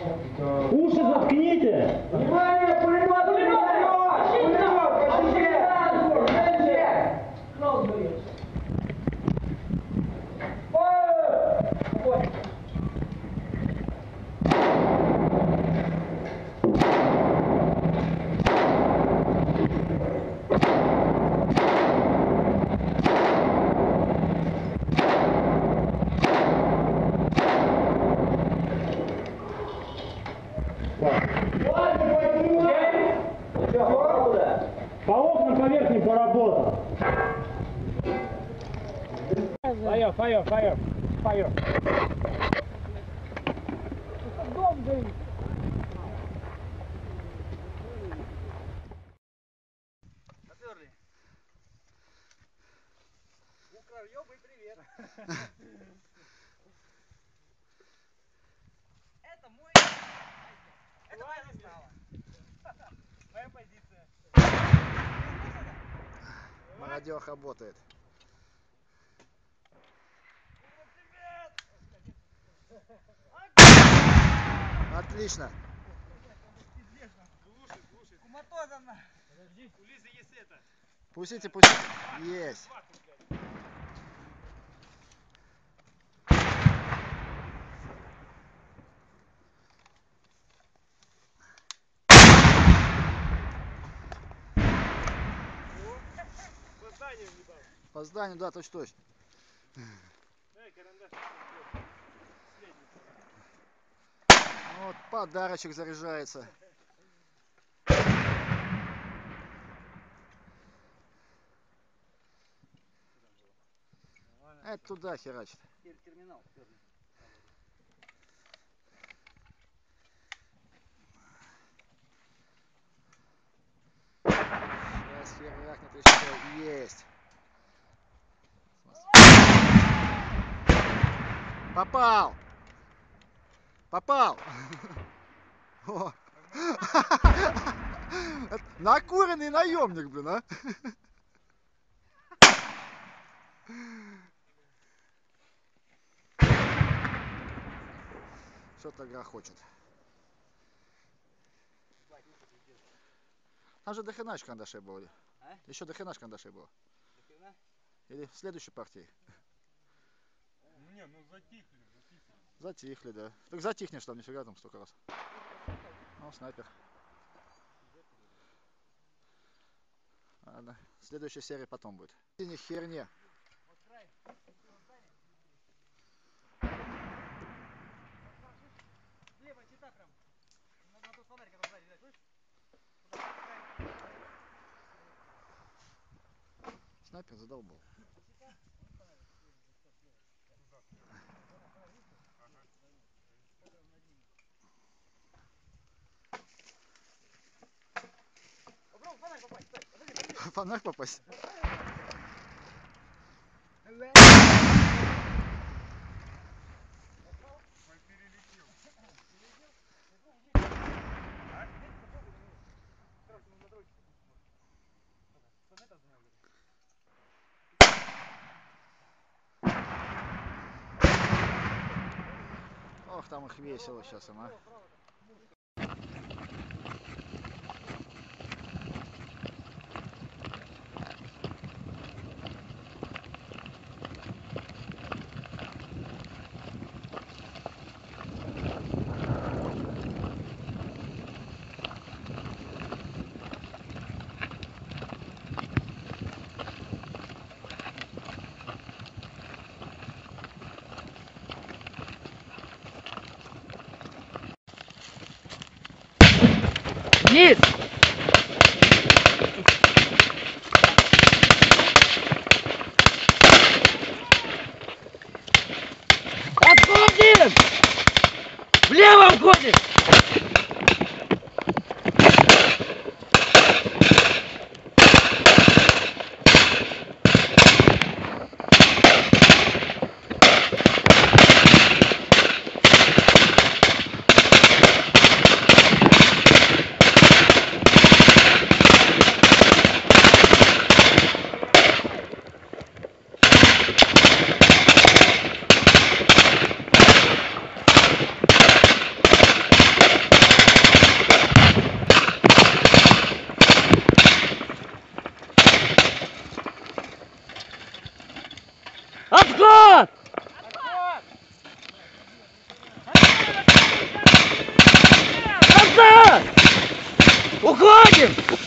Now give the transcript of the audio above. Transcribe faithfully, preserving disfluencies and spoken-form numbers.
Уши заткните! Внимание, пулемет! Пулемет! По окнам по верхним поработал. Фаер, фаер, фаер, фаер. Дом горит. Поперли. Укроёбый, привет. Это мой. Это моя застава. Моя позиция. Мародер работает. Отлично. Глуши, глуши. Куматоза на. Подожди. У Лизы есть это. Пустите, пустите. Есть. По зданию не дал. По зданию, да, точно-точно. Дай карандаш. Вот подарочек заряжается. Это туда херачит. Терминал. Сейчас херакнет еще. Есть. Попал. Попал. О. Накуренный наемник, блин, а. Что-то грохочет. Там же дохрена карандашей было. А? Еще дохрена карандашей было. Дохрена? Или в следующей партии. Не, ну затихли, затихли. Затихли, да. Так затихнешь там, нифига там столько раз. О, снайпер. Ладно, следующая серия потом будет. Ни херне. Слева чита прям. На, на тот фонарик, который сзади, слышишь? Снайпер задолбал. Попробуй фонарь попасть, стой, подожди, подожди. Фонарь попасть. Он перелетел. Перелетел? Попробуй, а? Попробуй на него. Как раз ему на дрочку может. Сто метров за него говорит. Ох, там их весело сейчас, а. Есть! Отходим! Влево отходим! Отход! Назад! Уходим!